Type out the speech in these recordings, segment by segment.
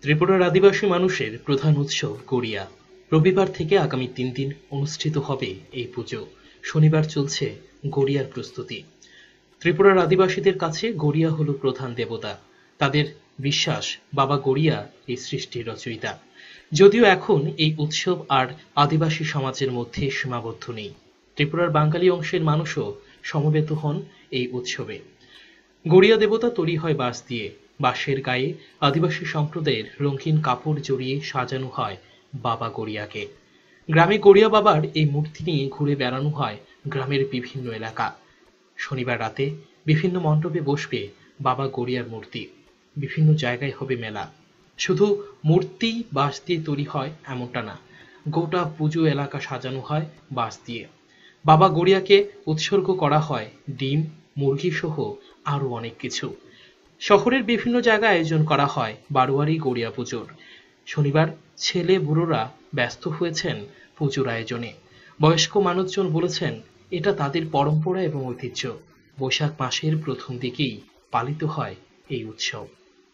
ত্রিপুরার আদিবাসী মানুষের প্রধান উৎসব গড়িয়া। রবিবার থেকে আগামী ৩ দিন অনুষ্ঠিত হবে এই পুজো। শনিবার চলছে গড়িয়ার প্রস্তুতি। ত্রিপুরার আদিবাসীদের কাছে গড়িয়া হলো প্রধান দেবতা। তাদের বিশ্বাস বাবা গড়িয়া এই সৃষ্টির রচয়িতা। যদিও এখন এই উৎসব আর আদিবাসী সমাজের মধ্যে সীমাবদ্ধ নেই, ত্রিপুরার বাঙালি অংশের মানুষও সমবেত হন এই উৎসবে। গড়িয়া দেবতা তৈরি হয় বাঁশ দিয়ে। বাঁশের গায়ে আদিবাসী সম্প্রদায়ের রঙিন কাপড় জড়িয়ে সাজানো হয় বাবা গড়িয়াকে। গ্রামে গড়িয়া বাবার এই মূর্তি নিয়ে ঘুরে বেড়ানো হয় গ্রামের বিভিন্ন এলাকা। শনিবার রাতে বিভিন্ন মণ্ডপে বসবে বাবা গড়িয়ার মূর্তি। বিভিন্ন জায়গায় হবে মেলা। শুধু মূর্তি বাঁশ দিয়ে তৈরি হয় এমনটা না, গোটা পুজো এলাকা সাজানো হয় বাঁশ দিয়ে। বাবা গড়িয়াকে উৎসর্গ করা হয় ডিম, মুরগি সহ আরো অনেক কিছু। শহরের বিভিন্ন জায়গায় আয়োজন করা হয় বারোয়ারি গড়িয়া পুজোর। শনিবার ছেলে বুড়োরা ব্যস্ত হয়েছেন পুজোর আয়োজনে। বয়স্ক মানুষজন বলেছেন এটা তাদের পরম্পরা এবং ঐতিহ্য। বৈশাখ মাসের প্রথম দিকেই পালিত হয় এই উৎসব।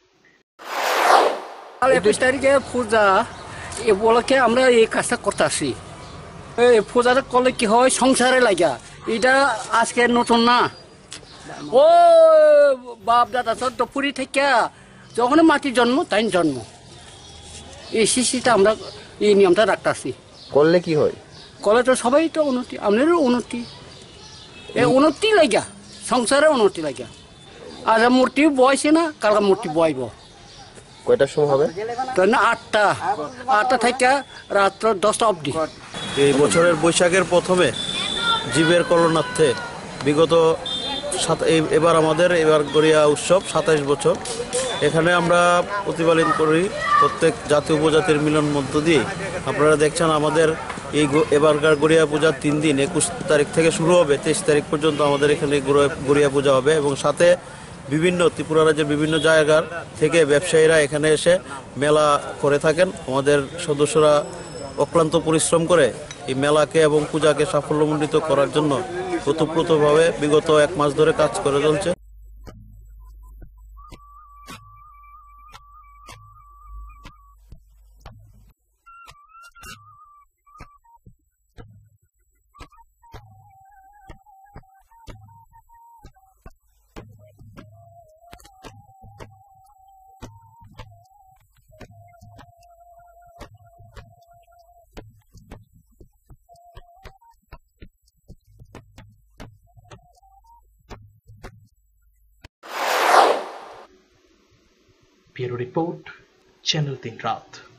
21 তারিখে পূজা বলকে আমরা এই কাজটা করতে আসি। এই পূজাটা করলে কি হয়, সংসারে লাগা। এটা আজকে নতুন না, ও বাপ দাদা তো পুরী থেকে যখন মাটির জন্ম তাই জন্ম, এই শিশিটা আমরা এই নিয়মটা রাখতেছি। করলে কি হয়? করলে তো সবাই তো উন্নতি, আপনারও উন্নতি, এই উন্নতি লাগা, সংসারে উন্নতি লাগা। আর মূর্তি বয়সে না, কালকে মূর্তি বয়ব। কয়টার সময় হবে? না 8টা থেকে রাত্র 10টা অবধি। এই বছরের বৈশাখের প্রথমে জীবের কল্যাণার্থে বিগত এবার গড়িয়া উৎসব 27 বছর এখানে আমরা প্রতিপালন করি। প্রত্যেক জাতি উপজাতির মিলন মধ্য দিয়ে আপনারা দেখছেন আমাদের এই এবারকার গড়িয়া পূজা 3 দিন, 21 তারিখ থেকে শুরু হবে, 23 তারিখ পর্যন্ত আমাদের এখানে গড়িয়া পূজা হবে। এবং সাথে বিভিন্ন ত্রিপুরা রাজ্যের বিভিন্ন জায়গার থেকে ব্যবসায়ীরা এখানে এসে মেলা করে থাকেন। আমাদের সদস্যরা অক্লান্ত পরিশ্রম করে এই মেলাকে এবং পূজাকে সাফল্যমণ্ডিত করার জন্য ওতপ্রোতভাবে বিগত 1 মাস ধরে কাজ করে চলছে। ব্যুরো রিপোর্ট, চ্যানেল 3 রাত।